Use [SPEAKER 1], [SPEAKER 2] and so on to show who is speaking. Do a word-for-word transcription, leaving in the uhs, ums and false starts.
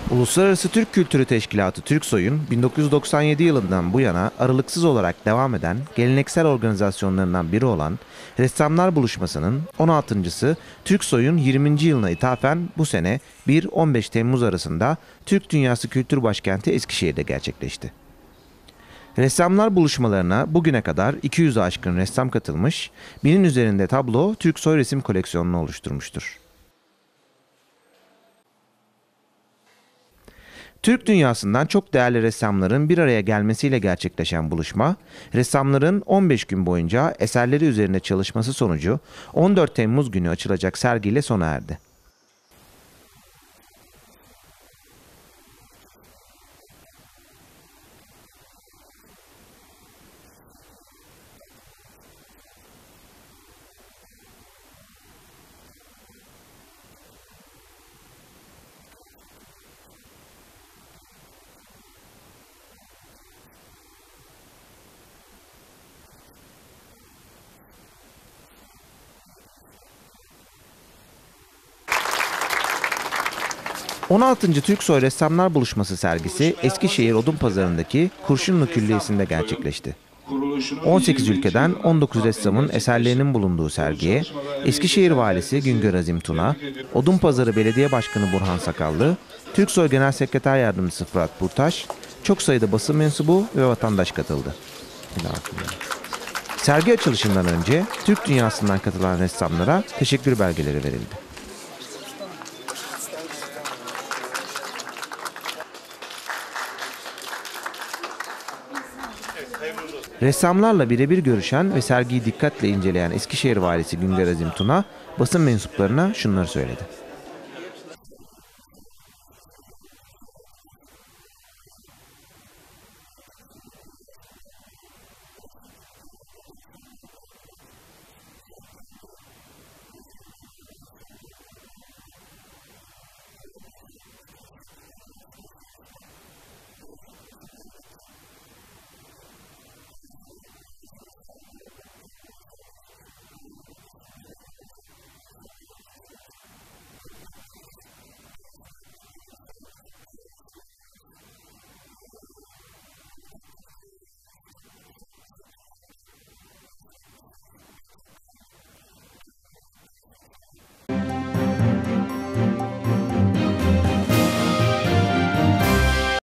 [SPEAKER 1] Uluslararası Türk Kültürü Teşkilatı Türksoy'un bin dokuz yüz doksan yedi yılından bu yana aralıksız olarak devam eden geleneksel organizasyonlarından biri olan Ressamlar Buluşması'nın on altıncısı Türksoy'un yirminci yılına ithafen bu sene bir on beş Temmuz arasında Türk Dünyası Kültür Başkenti Eskişehir'de gerçekleşti. Ressamlar buluşmalarına bugüne kadar iki yüze aşkın ressam katılmış, binin üzerinde tablo Türksoy resim koleksiyonunu oluşturmuştur. Türk dünyasından çok değerli ressamların bir araya gelmesiyle gerçekleşen buluşma, ressamların on beş gün boyunca eserleri üzerinde çalışması sonucu on dört Temmuz günü açılacak sergiyle sona erdi. on altıncı Türksoy Ressamlar Buluşması sergisi Eskişehir Odunpazarı'ndaki Kurşunlu Külliyesi'nde gerçekleşti. on sekiz ülkeden on dokuz ressamın eserlerinin bulunduğu sergiye Eskişehir Valisi Güngör Azim Tuna, Odunpazarı Belediye Başkanı Burhan Sakallı, Türksoy Genel Sekreter Yardımcısı Fırat Burtaş, çok sayıda basın mensubu ve vatandaş katıldı. Sergi açılışından önce Türk dünyasından katılan ressamlara teşekkür belgeleri verildi. Ressamlarla birebir görüşen ve sergiyi dikkatle inceleyen Eskişehir Valisi Güngör Azim Tuna, basın mensuplarına şunları söyledi.